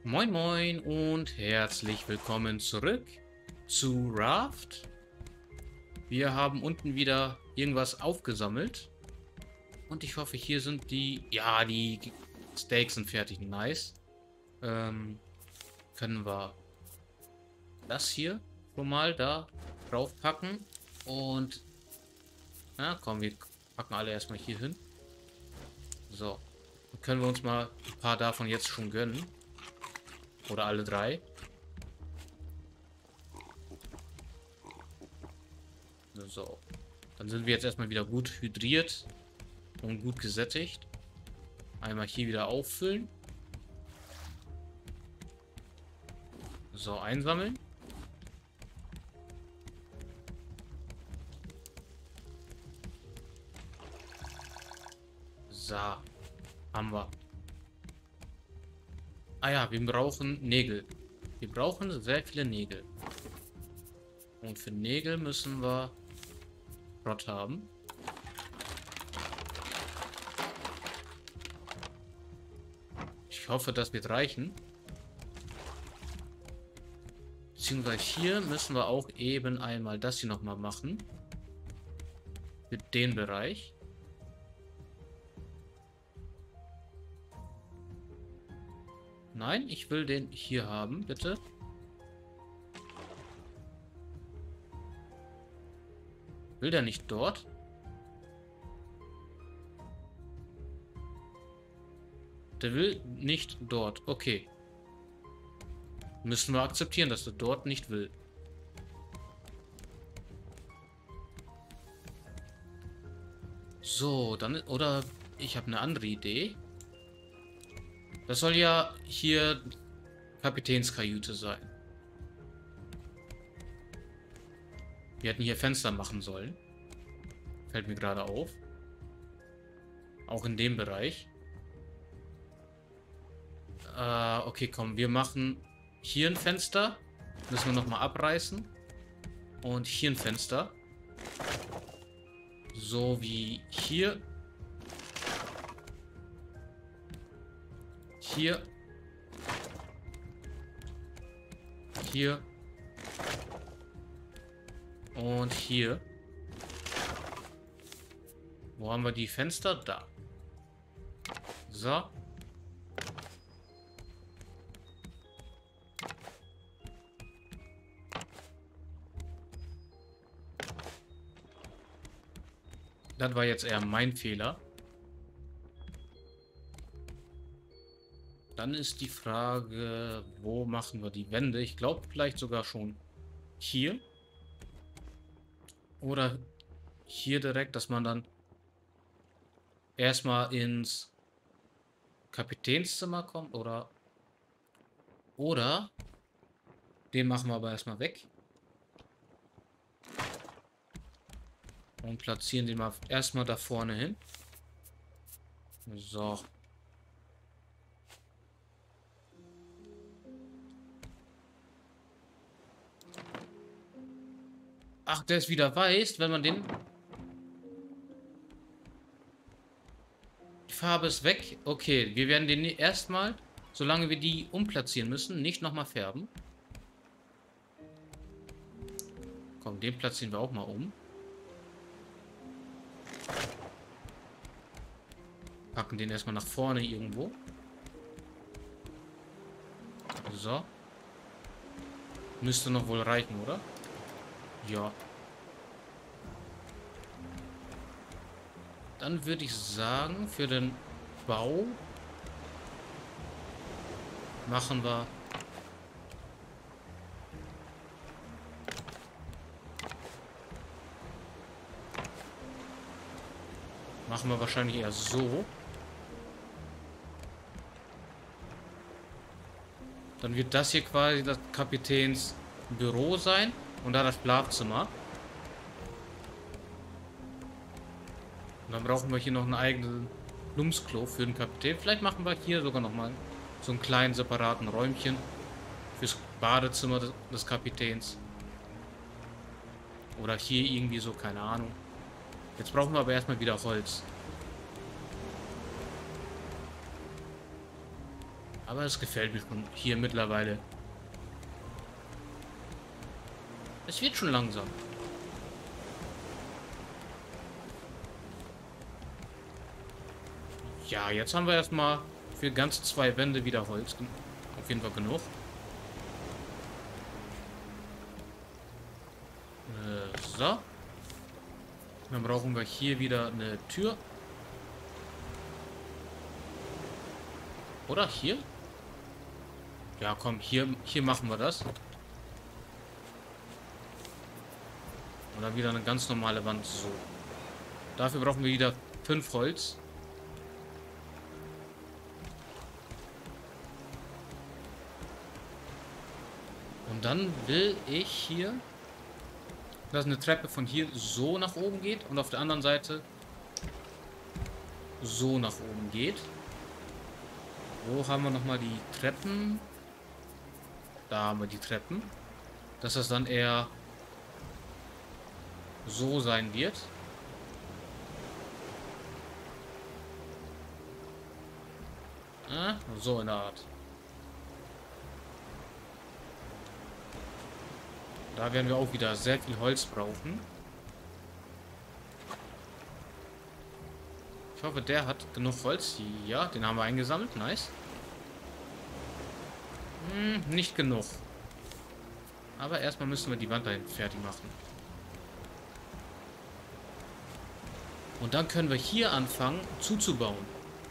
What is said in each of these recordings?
Moin Moin und herzlich willkommen zurück zu Raft. Wir haben unten wieder irgendwas aufgesammelt. Und ich hoffe, hier sind die... Ja, die Steaks sind fertig. Nice. Können wir das hier schon mal da drauf packen. Und... Na komm, wir packen alle erstmal hier hin. So. Dann können wir uns mal ein paar davon jetzt schon gönnen. Oder alle drei. So. Dann sind wir jetzt erstmal wieder gut hydriert und gut gesättigt. Einmal hier wieder auffüllen. So, einsammeln. So. Haben wir. Ah ja, wir brauchen Nägel. Wir brauchen sehr viele Nägel. Und für Nägel müssen wir Rott haben. Ich hoffe, das wird reichen. Beziehungsweise hier müssen wir auch eben einmal das hier nochmal machen. Für den Bereich. Nein, ich will den hier haben, bitte. Will der nicht dort? Der will nicht dort. Okay. Müssen wir akzeptieren, dass er dort nicht will. So, dann... Oder ich habe eine andere Idee. Das soll ja hier Kapitänskajüte sein. Wir hätten hier Fenster machen sollen. Fällt mir gerade auf. Auch in dem Bereich. Okay, komm, wir machen hier ein Fenster. Müssen wir nochmal abreißen. Und hier ein Fenster. So wie hier. Hier. Hier. Und hier. Wo haben wir die Fenster? Da. So. Das war jetzt eher mein Fehler. Dann ist die Frage, wo machen wir die Wände? Ich glaube vielleicht sogar schon hier. Oder hier direkt, dass man dann erstmal ins Kapitänszimmer kommt. Oder den machen wir aber erstmal weg. Und platzieren den mal erstmal da vorne hin. So. Ach, der ist wieder weiß, wenn man den... Die Farbe ist weg. Okay, wir werden den erstmal, solange wir die umplatzieren müssen, nicht nochmal färben. Komm, den platzieren wir auch mal um. Packen den erstmal nach vorne irgendwo. So. Müsste noch wohl reichen, oder? Ja. Dann würde ich sagen, für den Bau machen wir wahrscheinlich eher so. Dann wird das hier quasi das Kapitänsbüro sein. Und da das Schlafzimmer. Und dann brauchen wir hier noch ein eigenes Plumpsklo für den Kapitän. Vielleicht machen wir hier sogar nochmal so einen kleinen separaten Räumchen fürs Badezimmer des Kapitäns. Oder hier irgendwie so, keine Ahnung. Jetzt brauchen wir aber erstmal wieder Holz. Aber es gefällt mir schon hier mittlerweile. Es wird schon langsam. Ja, jetzt haben wir erstmal für ganze 2 Wände wieder Holz. Auf jeden Fall genug. So. Dann brauchen wir hier wieder eine Tür. Oder hier? Ja, komm, hier machen wir das. Und dann wieder eine ganz normale Wand. So. Dafür brauchen wir wieder 5 Holz. Und dann will ich hier, dass eine Treppe von hier so nach oben geht und auf der anderen Seite so nach oben geht. Wo haben wir nochmal die Treppen? Da haben wir die Treppen. Dass das dann eher so sein wird. So in der Art. Da werden wir auch wieder sehr viel Holz brauchen. Ich hoffe, der hat genug Holz. Ja, den haben wir eingesammelt. Nice. Nicht genug. Aber erstmal müssen wir die Wand dahin fertig machen. Und dann können wir hier anfangen zuzubauen.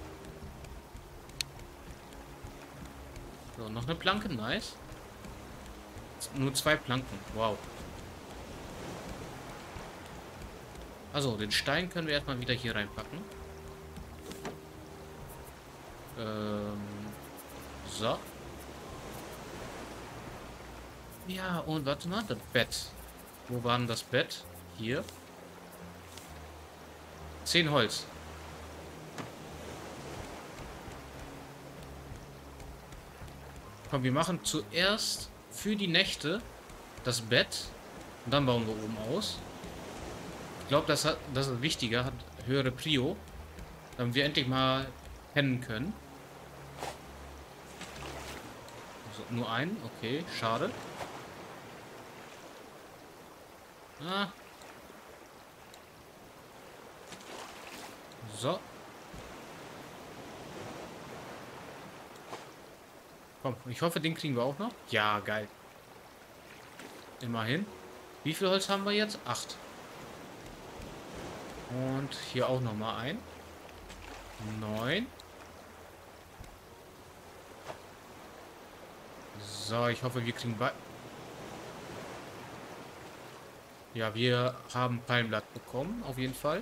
So, noch eine Planke. Nice. Nur 2 Planken. Wow. Also, den Stein können wir erstmal wieder hier reinpacken. So. Ja, und warte mal, das Bett. Wo war denn das Bett? Hier. 10 Holz. Komm, wir machen zuerst für die Nächte das Bett. Und dann bauen wir oben aus. Ich glaube, das ist wichtiger, hat höhere Prio. Damit wir endlich mal pennen können. So, nur einen, okay, schade. So. Komm, ich hoffe, den kriegen wir auch noch. Ja, geil. Immerhin. Wie viel Holz haben wir jetzt? 8. Und hier auch noch mal ein. 9. So, ich hoffe, wir kriegen bei. Ja, wir haben Palmblatt bekommen, auf jeden Fall.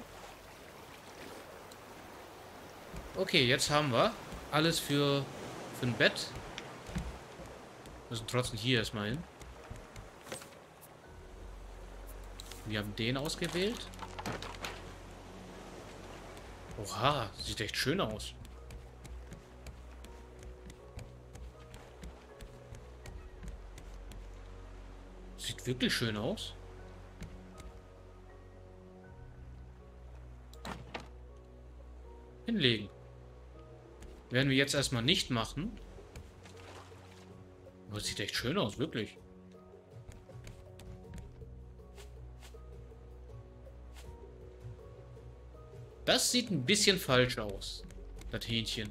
Okay, jetzt haben wir alles für ein Bett. Müssen trotzdem hier erstmal hin. Wir haben den ausgewählt. Oha, sieht echt schön aus. Sieht wirklich schön aus. Hinlegen. Werden wir jetzt erstmal nicht machen. Aber es sieht echt schön aus, wirklich. Das sieht ein bisschen falsch aus. Das Hähnchen.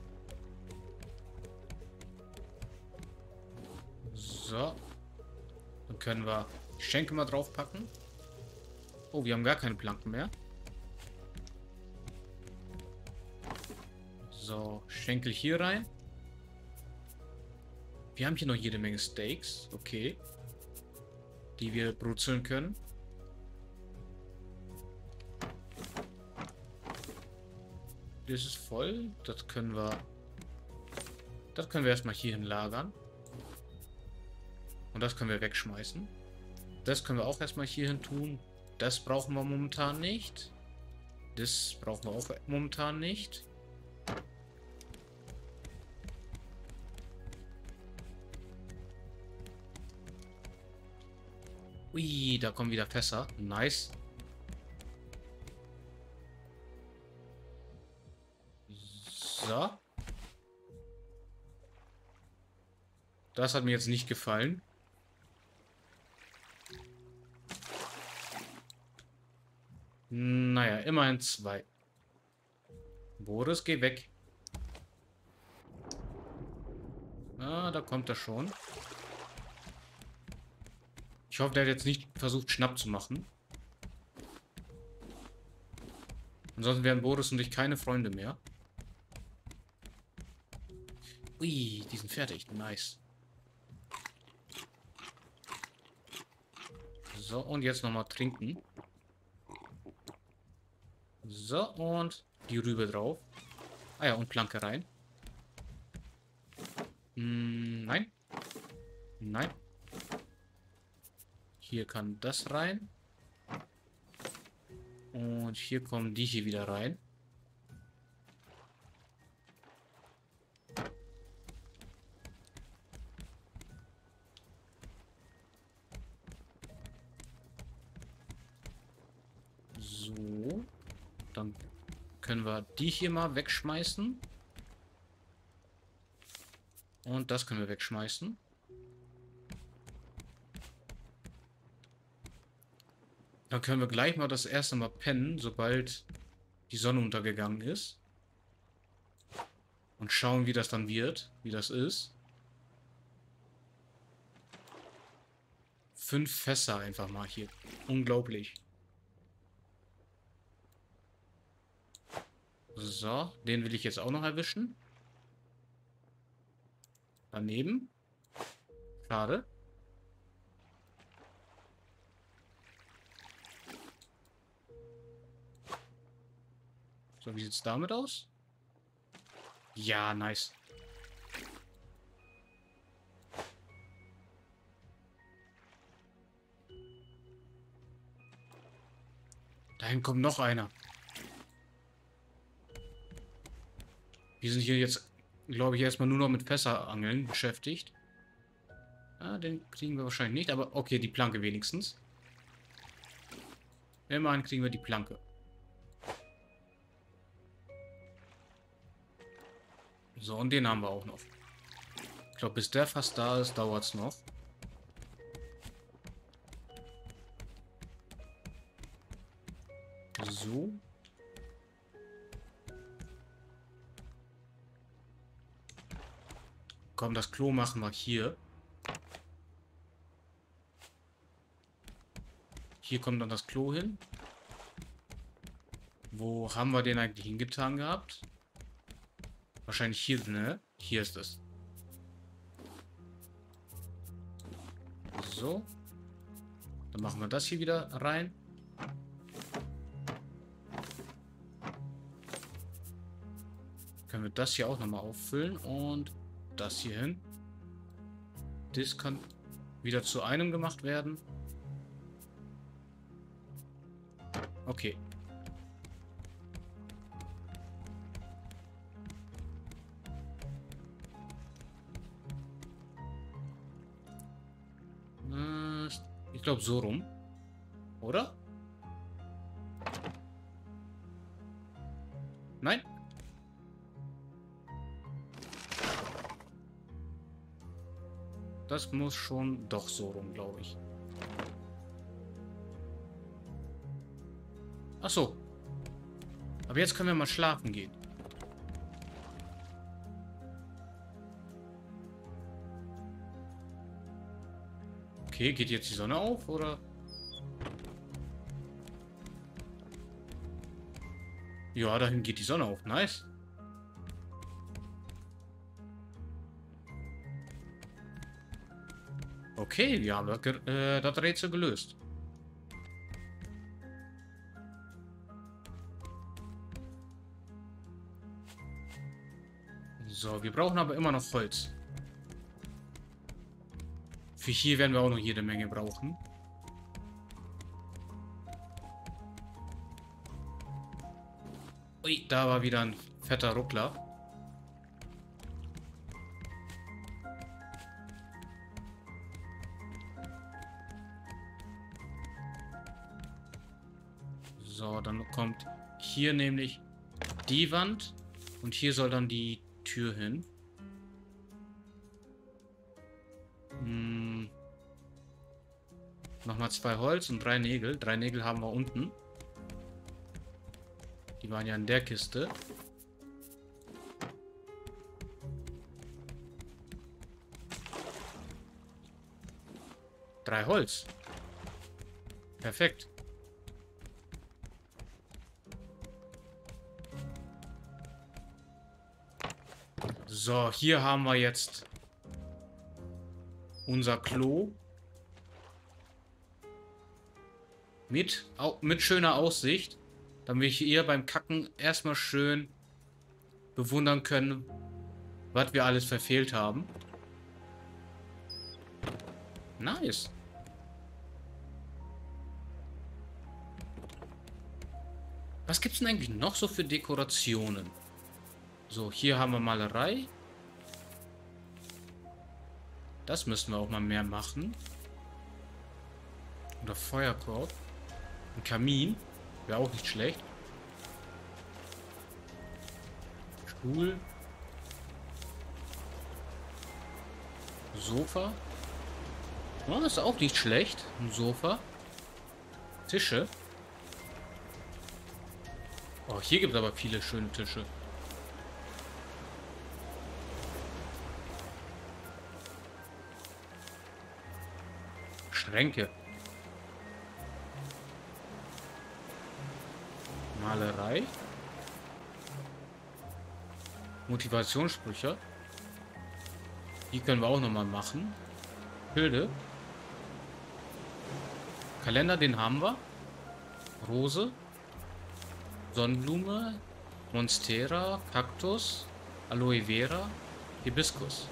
So. Dann können wir die Schenkel mal draufpacken. Oh, wir haben gar keine Planken mehr. So, Schenkel hier rein. Wir haben hier noch jede Menge Steaks. Okay. Die wir brutzeln können. Das ist voll. Das können wir erstmal hierhin lagern. Und das können wir wegschmeißen. Das können wir auch erstmal hierhin tun. Das brauchen wir momentan nicht. Das brauchen wir auch momentan nicht. Ui, da kommen wieder Fässer. Nice. So. Das hat mir jetzt nicht gefallen. Naja, immerhin 2. Boris, geh weg. Ah, da kommt er schon. Ich hoffe, der hat jetzt nicht versucht, Schnapp zu machen. Ansonsten wären Boris und ich keine Freunde mehr. Ui, die sind fertig. Nice. So, und jetzt nochmal trinken. So, und die Rübe drauf. Ah ja, und Planke rein. Nein. Nein. Hier kann das rein. Und hier kommen die hier wieder rein. So. Dann können wir die hier mal wegschmeißen. Und das können wir wegschmeißen. Dann können wir gleich mal das erste Mal pennen, sobald die Sonne untergegangen ist. Und schauen, wie das dann wird, wie das ist. 5 Fässer einfach mal hier. Unglaublich. So, den will ich jetzt auch noch erwischen. Daneben. Schade. So, wie sieht es damit aus? Ja, nice. Dahin kommt noch einer. Wir sind hier jetzt, glaube ich, erstmal nur noch mit Fässerangeln beschäftigt. Ah, den kriegen wir wahrscheinlich nicht, aber okay, die Planke wenigstens. Immerhin kriegen wir die Planke. So, und den haben wir auch noch. Ich glaube, bis der fast da ist, dauert es noch. So. Komm, das Klo machen wir hier. Hier kommt dann das Klo hin. Wo haben wir den eigentlich hingetan gehabt? Wahrscheinlich hier, ne? Hier ist es. So. Dann machen wir das hier wieder rein. Können wir das hier auch nochmal auffüllen und das hier hin. Das kann wieder zu einem gemacht werden. Okay. Ich glaube so rum. Oder? Nein? Das muss schon doch so rum, glaube ich. Ach so. Aber jetzt können wir mal schlafen gehen. Okay, geht jetzt die Sonne auf, oder? Ja, dahin geht die Sonne auf. Nice. Okay, wir haben das Rätsel gelöst. So, wir brauchen aber immer noch Holz. Für hier werden wir auch noch jede Menge brauchen. Ui, da war wieder ein fetter Ruckler. So, dann kommt hier nämlich die Wand und hier soll dann die Tür hin. Nochmal 2 Holz und 3 Nägel. 3 Nägel haben wir unten. Die waren ja in der Kiste. Drei Holz. Perfekt. So, hier haben wir jetzt unser Klo. Mit schöner Aussicht. Damit wir hier beim Kacken erstmal schön bewundern können, was wir alles verfehlt haben. Nice. Was gibt es denn eigentlich noch so für Dekorationen? So, hier haben wir Malerei. Das müssen wir auch mal mehr machen. Oder Feuerkorb. Ein Kamin. Wäre auch nicht schlecht. Stuhl. Sofa. Oh, ist auch nicht schlecht. Ein Sofa. Tische. Oh, hier gibt es aber viele schöne Tische. Schränke. Malerei. Motivationssprüche. Die können wir auch nochmal machen. Bilde. Kalender, den haben wir. Rose. Sonnenblume. Monstera. Kaktus. Aloe Vera. Hibiskus.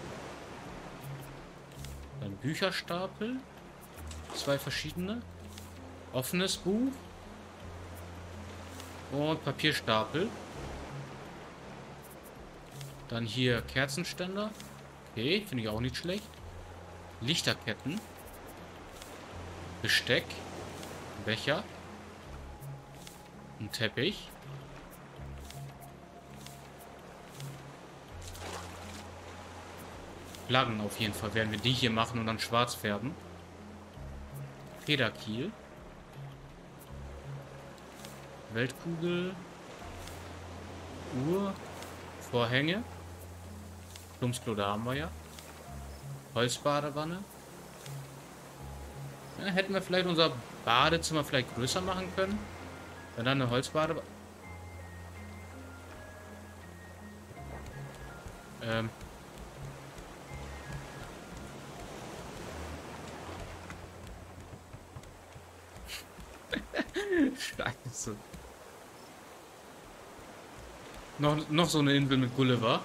Dann Bücherstapel. 2 verschiedene. Offenes Buch. Und Papierstapel. Dann hier Kerzenständer. Okay, finde ich auch nicht schlecht. Lichterketten. Besteck. Becher. Ein Teppich. Flaggen auf jeden Fall werden wir die hier machen und dann schwarz färben. Federkiel. Weltkugel. Uhr. Vorhänge. Plumpsklo, da haben wir ja. Holzbadewanne. Ja, hätten wir vielleicht unser Badezimmer vielleicht größer machen können. Wenn dann eine Holzbadewanne. Scheiße. Noch so eine Insel mit Gulliver.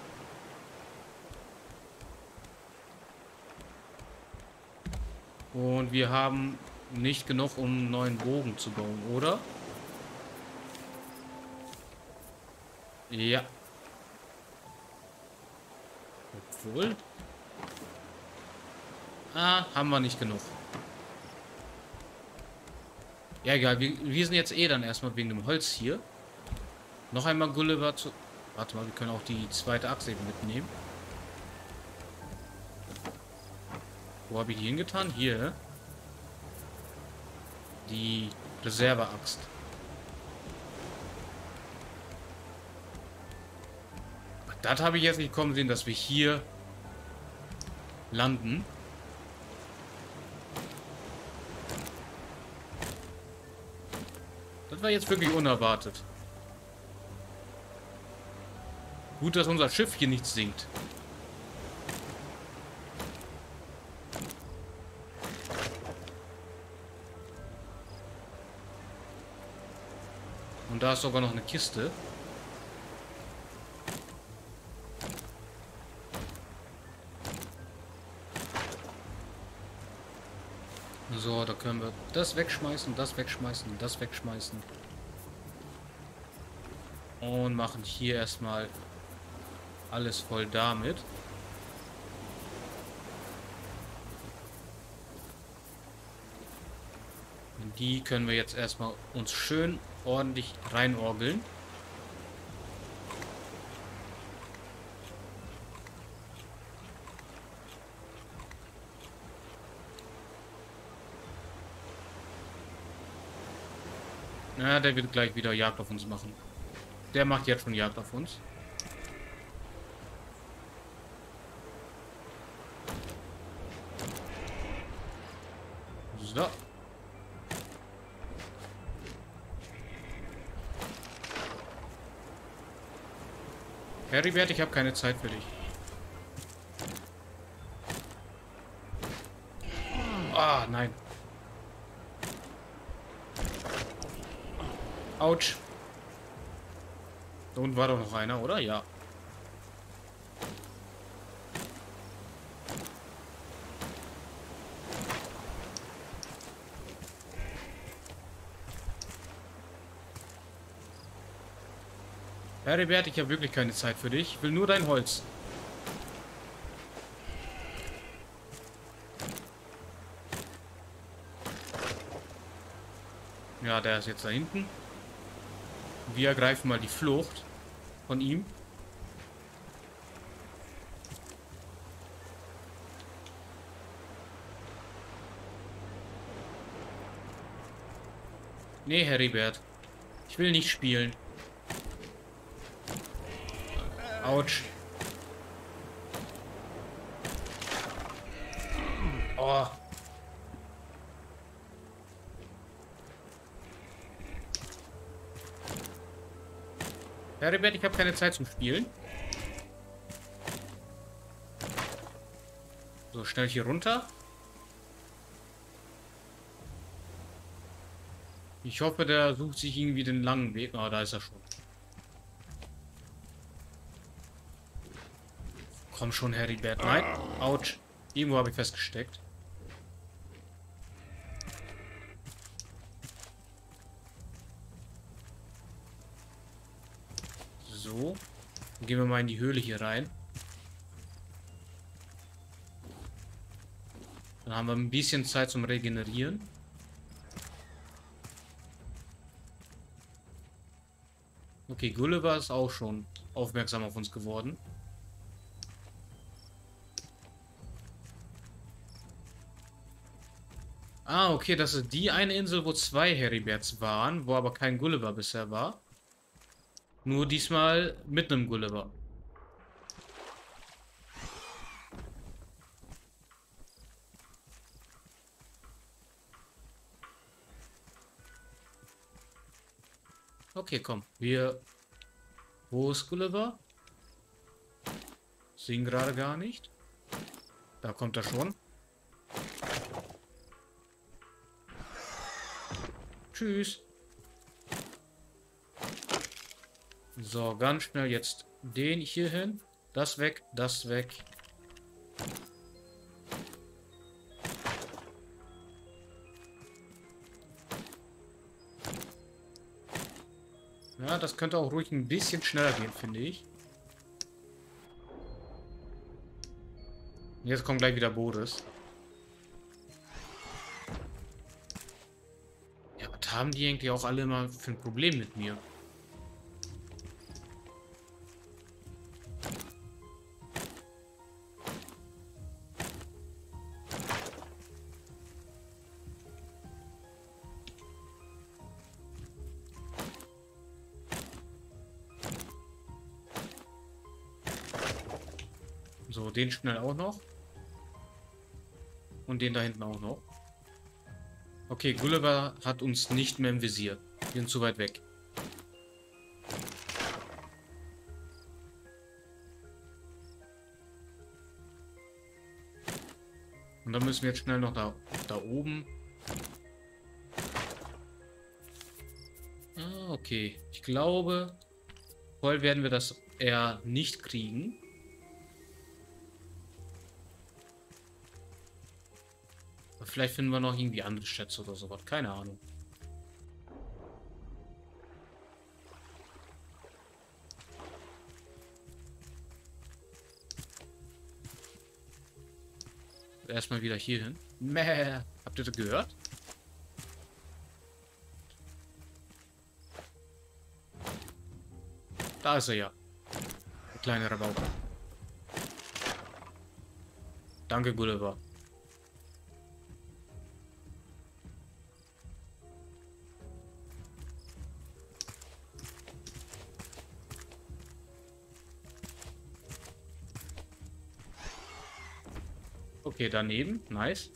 Und wir haben nicht genug, um einen neuen Bogen zu bauen, oder? Ja. Obwohl. Ah, haben wir nicht genug. Ja, egal. Wir sind jetzt eh dann erstmal wegen dem Holz hier. Noch einmal Gulliver zu... Warte mal, wir können auch die zweite Axt eben mitnehmen. Wo habe ich die hingetan? Hier. Die Reserveaxt. Das habe ich jetzt nicht kommen sehen, dass wir hier landen. Das war jetzt wirklich unerwartet. Gut, dass unser Schiff hier nicht sinkt. Und da ist sogar noch eine Kiste. So, da können wir das wegschmeißen, das wegschmeißen, das wegschmeißen. Und machen hier erstmal alles voll damit. Und die können wir jetzt erstmal uns schön ordentlich reinorgeln. Na, der wird gleich wieder Jagd auf uns machen. Der macht jetzt schon Jagd auf uns. So. Heribert, ich habe keine Zeit für dich. Ah, nein. Autsch. Da unten war doch noch einer, oder? Ja. Heribert, ich habe wirklich keine Zeit für dich. Ich will nur dein Holz. Ja, der ist jetzt da hinten. Wir ergreifen mal die Flucht von ihm. Nee, Heribert. Ich will nicht spielen. Autsch. Oh. Heribert, ich habe keine Zeit zum Spielen. So, schnell hier runter. Ich hoffe, der sucht sich irgendwie den langen Weg. Ah, da ist er schon. Komm schon, Heribert. Nein. Autsch. Irgendwo habe ich festgesteckt. So. Dann gehen wir mal in die Höhle hier rein. Dann haben wir ein bisschen Zeit zum Regenerieren. Okay, Gulliver ist auch schon aufmerksam auf uns geworden. Ah, okay, das ist die eine Insel, wo zwei Heriberts waren, wo aber kein Gulliver bisher war. Nur diesmal mit einem Gulliver. Okay, komm. Wo ist Gulliver? Sehen gerade gar nicht. Da kommt er schon. Tschüss. So, ganz schnell jetzt den hier hin. Das weg, das weg. Ja, das könnte auch ruhig ein bisschen schneller gehen, finde ich. Jetzt kommt gleich wieder Boris. Ja, was haben die eigentlich auch alle immer für ein Problem mit mir? So, den schnell auch noch. Und den da hinten auch noch. Okay, Gulliver hat uns nicht mehr im Visier. Wir sind zu weit weg. Und dann müssen wir jetzt schnell noch da oben. Ah, okay. Ich glaube, voll werden wir das eher nicht kriegen. Aber vielleicht finden wir noch irgendwie andere Schätze oder sowas. Keine Ahnung. Erstmal wieder hier hin. Mäh. Habt ihr das gehört? Da ist er ja. Der kleine Rabauke. Danke, Gulliver. Okay, daneben. Nice.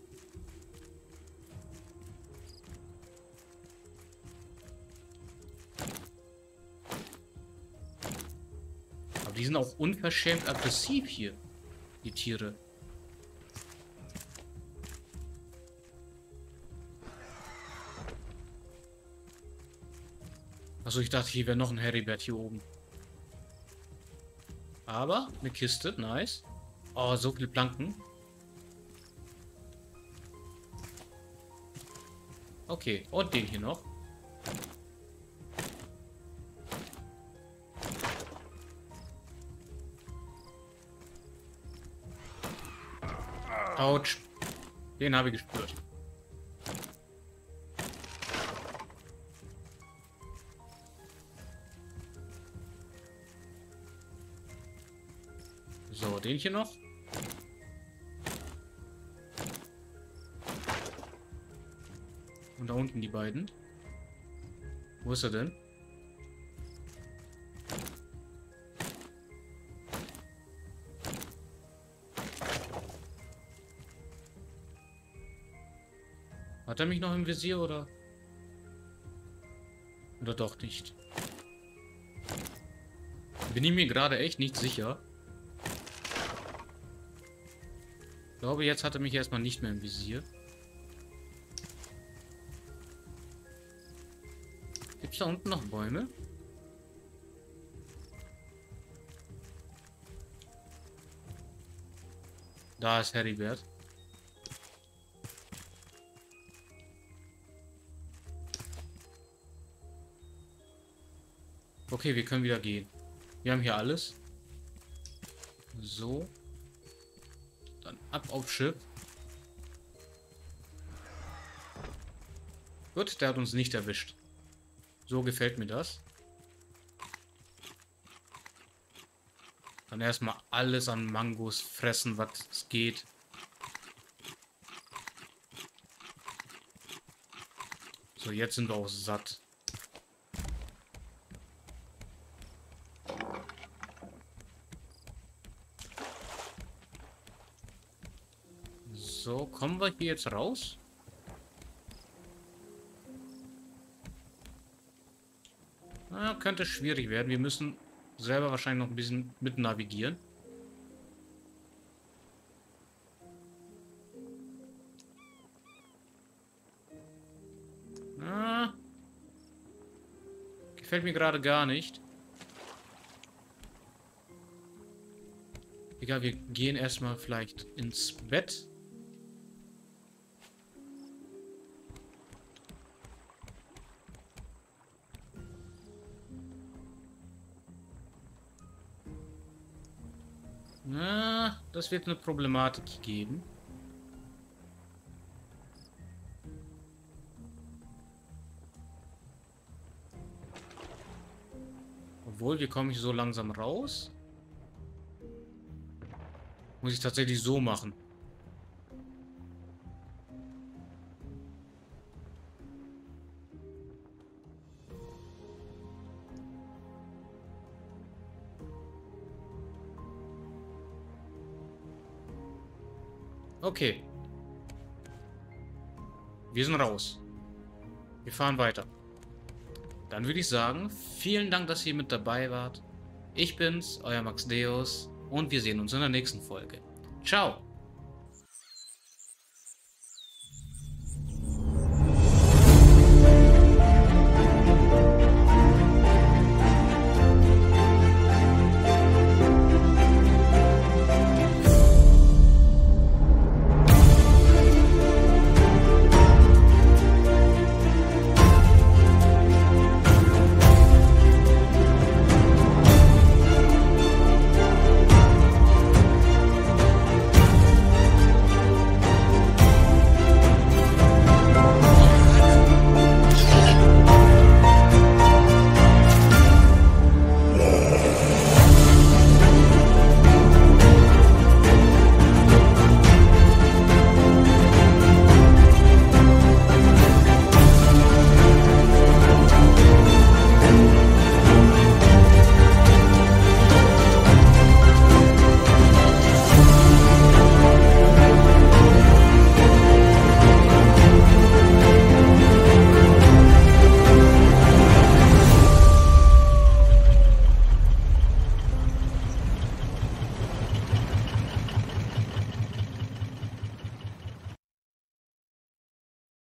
Aber die sind auch unverschämt aggressiv hier. Die Tiere. Achso, ich dachte, hier wäre noch ein Heribert hier oben. Aber eine Kiste, nice. Oh, so viele Planken. Okay, und den hier noch. Autsch. Den habe ich gespürt. So, den hier noch. Und da unten die beiden. Wo ist er denn? Hat er mich noch im Visier oder? Oder doch nicht? Bin ich mir gerade echt nicht sicher. Ich glaube, jetzt hat er mich erstmal nicht mehr im Visier. Gibt es da unten noch Bäume? Da ist Heribert. Okay, wir können wieder gehen. Wir haben hier alles. So. Dann ab aufs Schiff. Gut, der hat uns nicht erwischt. So gefällt mir das. Dann erstmal alles an Mangos fressen, was es geht. So, jetzt sind wir auch satt. So, kommen wir hier jetzt raus? Na, könnte schwierig werden. Wir müssen selber wahrscheinlich noch ein bisschen mit navigieren. Ah, gefällt mir gerade gar nicht. Egal, wir gehen erstmal vielleicht ins Bett. Na, das wird eine Problematik geben. Obwohl, wir kommen hier so langsam raus. Muss ich tatsächlich so machen. Okay. Wir sind raus. Wir fahren weiter. Dann würde ich sagen, vielen Dank, dass ihr mit dabei wart. Ich bin's, euer Max Deus, und wir sehen uns in der nächsten Folge. Ciao!